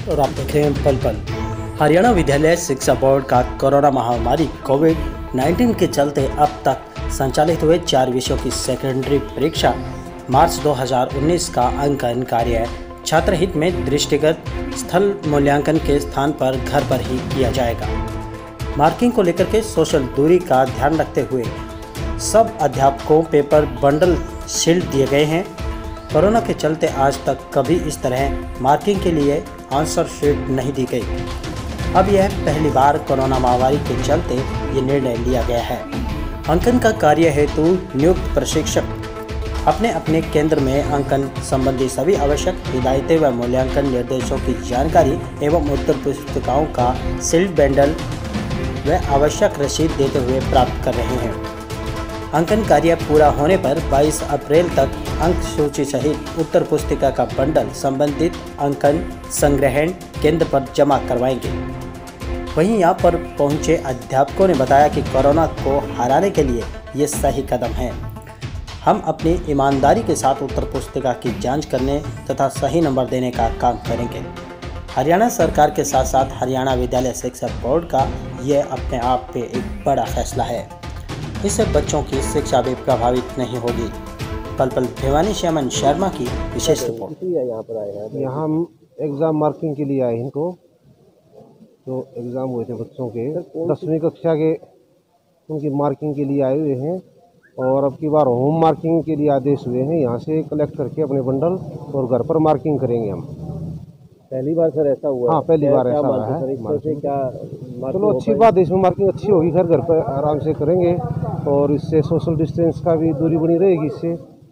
और आप देख रहे हैं पल पल। हरियाणा विद्यालय शिक्षा बोर्ड का कोरोना महामारी कोविड-19 के चलते अब तक संचालित हुए 4 विषयों की सेकेंडरी परीक्षा मार्च 2019 का अंकन कार्य छात्र हित में दृष्टिगत स्थल मूल्यांकन के स्थान पर घर पर ही किया जाएगा। मार्किंग को लेकर के सोशल दूरी का ध्यान रखते हुए सब अध्यापकों पेपर बंडल शील्ड दिए गए हैं। कोरोना के चलते आज तक कभी इस तरह मार्किंग के लिए आंसर शीट नहीं दी गई। अब यह पहली बार कोरोना महामारी के चलते ये निर्णय लिया गया है। अंकन का कार्य हेतु नियुक्त प्रशिक्षक अपने अपने केंद्र में अंकन संबंधी सभी आवश्यक हिदायतें व मूल्यांकन निर्देशों की जानकारी एवं उत्तर पुस्तिकाओं का सील्ड बंडल व आवश्यक रसीद देते हुए प्राप्त कर रहे हैं। अंकन कार्य पूरा होने पर 22 अप्रैल तक अंक सूची सहित उत्तर पुस्तिका का बंडल संबंधित अंकन संग्रहण केंद्र पर जमा करवाएंगे। वहीं यहां पर पहुंचे अध्यापकों ने बताया कि कोरोना को हराने के लिए ये सही कदम है। हम अपनी ईमानदारी के साथ उत्तर पुस्तिका की जांच करने तथा सही नंबर देने का काम करेंगे। हरियाणा सरकार के साथ साथ हरियाणा विद्यालय शिक्षा बोर्ड का ये अपने आप पे एक बड़ा फैसला है। इससे बच्चों की शिक्षा भी प्रभावित नहीं होगी। पल पल भिवानी श्यामन शर्मा की विशेष रिपोर्ट। यहाँ पर आए हैं, यहाँ हम एग्ज़ाम मार्किंग के लिए आए इनको, तो एग्ज़ाम हुए थे बच्चों के 10वीं कक्षा के, उनकी मार्किंग के लिए आए हुए हैं। और अब की बार होम मार्किंग के लिए आदेश हुए हैं। यहाँ से कलेक्ट करके अपने बंडल और घर पर मार्किंग करेंगे हम। पहली बार सर ऐसा हुआ? हाँ, पहली बार ऐसा हुआ है। चलो अच्छी बात है, इसमें मार्किंग अच्छी होगी, घर पर आराम से करेंगे और इससे सोशल डिस्टेंस का भी दूरी बनी रहेगी। इससे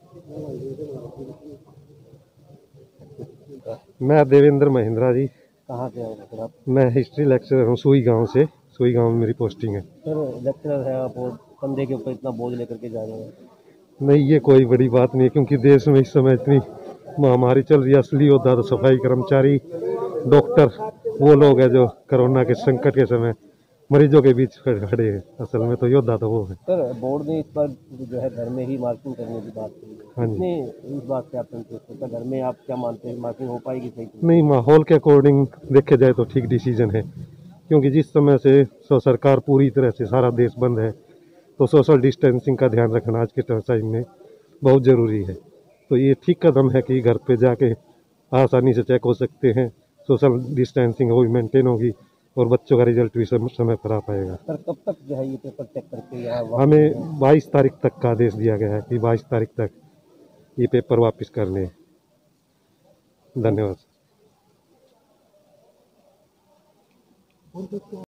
मैं देवेंद्र महिंद्रा जी। कहाँ से आए सर आप? मैं हिस्ट्री लेक्चरर हूँ, सुई गांव से। सुई गांव में मेरी पोस्टिंग है। सर लेक्चरर है आप और कंधे के ऊपर इतना बोझ लेकर के जा रहे हैं? नहीं, ये कोई बड़ी बात नहीं है, क्योंकि देश में इस समय इतनी महामारी चल रही है। असली योद्धा तो सफाई कर्मचारी, डॉक्टर, वो लोग हैं जो कोरोना के संकट के समय मरीजों के बीच खड़े हैं। असल में तो योद्धा तो वो है। सर बोर्ड ने इस पर जो है घर में ही मार्किंग करने की बात की है। हाँ जी। इस बात से आप संतुष्ट हैं? घर में आप क्या मानते हैं, मार्किंग हो पाएगी सही? नहीं, माहौल के अकॉर्डिंग देखे जाए तो ठीक डिसीजन है, क्योंकि जिस समय से सरकार पूरी तरह से सारा देश बंद है, तो सोशल डिस्टेंसिंग का ध्यान रखना आज के टाइम में बहुत ज़रूरी है। तो ये ठीक कदम है कि घर पे जाके आसानी से चेक हो सकते हैं, सोशल डिस्टेंसिंग होगी, मेंटेन होगी और बच्चों का रिजल्ट भी समय पर आ पाएगा। सर कब तक जो है ये पेपर चेक करके यहाँ? हमें 22 तारीख तक का आदेश दिया गया है कि 22 तारीख तक ये पेपर वापस करने हैं। धन्यवाद।